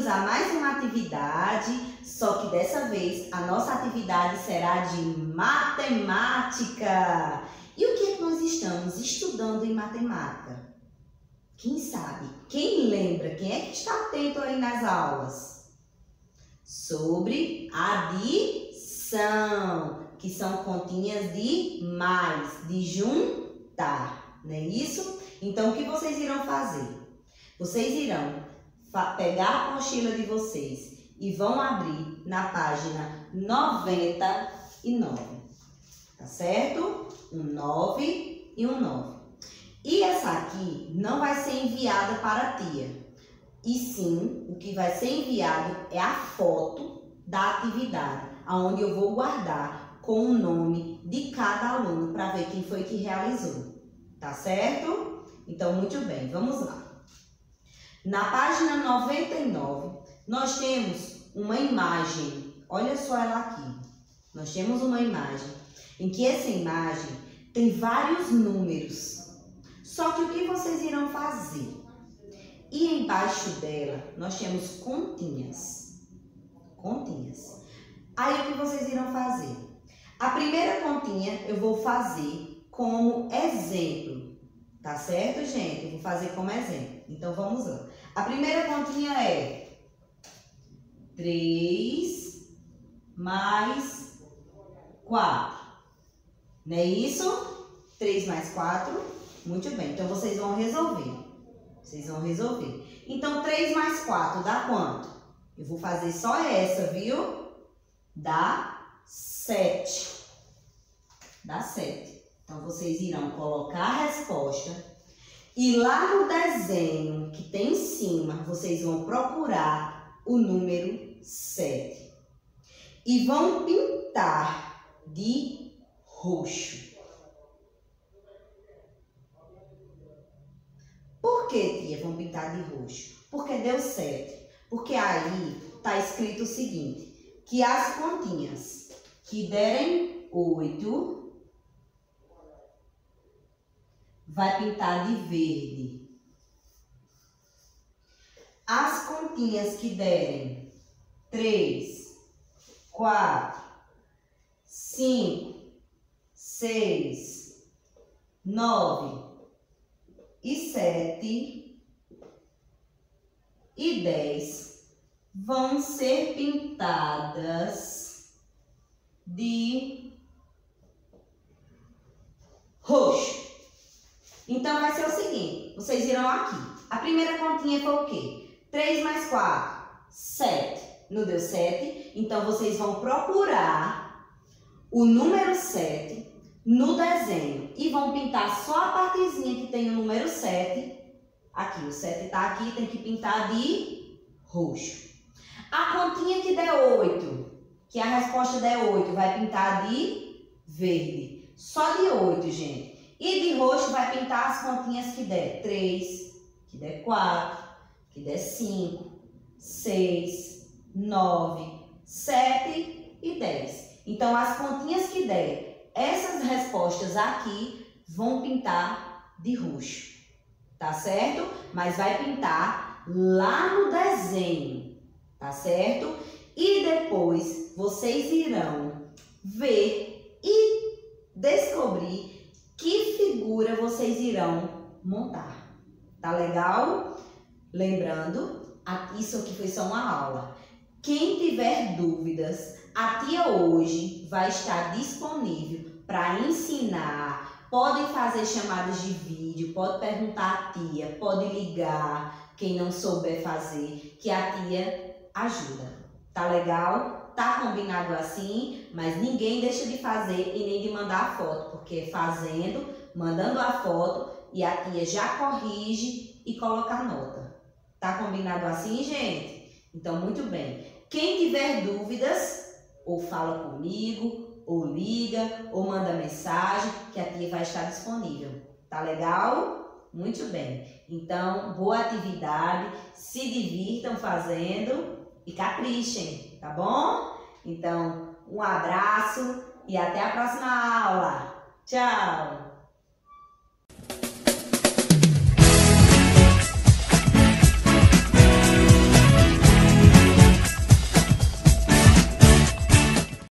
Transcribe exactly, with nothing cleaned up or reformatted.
a mais uma atividade, só que dessa vez a nossa atividade será de matemática. E o que é que nós estamos estudando em matemática? Quem sabe? Quem lembra? Quem é que está atento aí nas aulas? Sobre adição, que são continhas de mais, de juntar, não é isso? Então, o que vocês irão fazer? Vocês irão pegar a apostila de vocês e vão abrir na página noventa e nove, tá certo? Um nove e um nove. E essa aqui não vai ser enviada para a tia, e sim, o que vai ser enviado é a foto da atividade, onde eu vou guardar com o nome de cada aluno para ver quem foi que realizou, tá certo? Então, muito bem, vamos lá. Na página noventa e nove, nós temos uma imagem, olha só ela aqui. Nós temos uma imagem em que essa imagem tem vários números. Só que o que vocês irão fazer? E embaixo dela, nós temos continhas. Continhas. Aí, o que vocês irão fazer? A primeira continha eu vou fazer como exemplo. Tá certo, gente? Eu vou fazer como exemplo. Então, vamos lá. A primeira continha é três mais quatro. Não é isso? três mais quatro. Muito bem. Então, vocês vão resolver. Vocês vão resolver. Então, três mais quatro dá quanto? Eu vou fazer só essa, viu? Dá sete. Dá sete. Então, vocês irão colocar a resposta e lá no desenho que tem em cima, vocês vão procurar o número sete e vão pintar de roxo. Por que, tia, vão pintar de roxo? Porque deu sete. Porque aí está escrito o seguinte, que as continhas que derem oito vai pintar de verde. As continhas que derem três, quatro, cinco, seis, nove e sete e dez vão ser pintadas de roxo. Então, vai ser o seguinte, vocês irão aqui. A primeira continha foi o quê? três mais quatro, sete. Não deu sete? Então, vocês vão procurar o número sete no desenho e vão pintar só a partezinha que tem o número sete. Aqui, o sete está aqui, tem que pintar de roxo. A continha que der oito, que a resposta der oito, vai pintar de verde. Só de oito, gente. E de roxo vai pintar as continhas que der três, que der quatro, que der cinco, seis, nove, sete e dez. Então, as continhas que der essas respostas aqui vão pintar de roxo, tá certo? Mas vai pintar lá no desenho, tá certo? E depois vocês irão ver e descobrir que figura vocês irão montar. Tá legal? Lembrando, isso aqui foi só uma aula. Quem tiver dúvidas, a tia hoje vai estar disponível para ensinar. Podem fazer chamadas de vídeo, pode perguntar à tia, pode ligar, quem não souber fazer, que a tia ajuda. Tá legal? Tá combinado assim, mas ninguém deixa de fazer e nem de mandar a foto, porque fazendo, mandando a foto e a tia já corrige e coloca a nota. Tá combinado assim, gente? Então, muito bem. Quem tiver dúvidas, ou fala comigo, ou liga, ou manda mensagem, que a tia vai estar disponível. Tá legal? Muito bem. Então, boa atividade, se divirtam fazendo e caprichem, tá bom? Então, um abraço e até a próxima aula. Tchau!